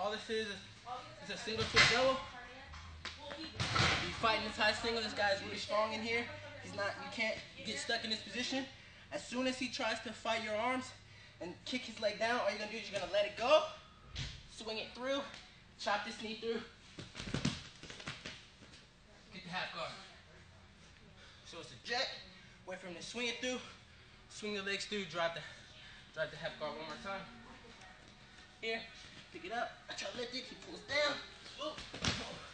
all this is a single to a double. He's fighting this high single. This guy is really strong in here. He's not, you can't get stuck in this position. As soon as he tries to fight your arms and kick his leg down, all you're gonna do is you're gonna let it go, swing it through, chop this knee through, get the half guard. So it's a jet, wait for him to swing it through, swing the legs through, drive the half guard one more time. Here, pick it up, I try to lift it, he pulls down,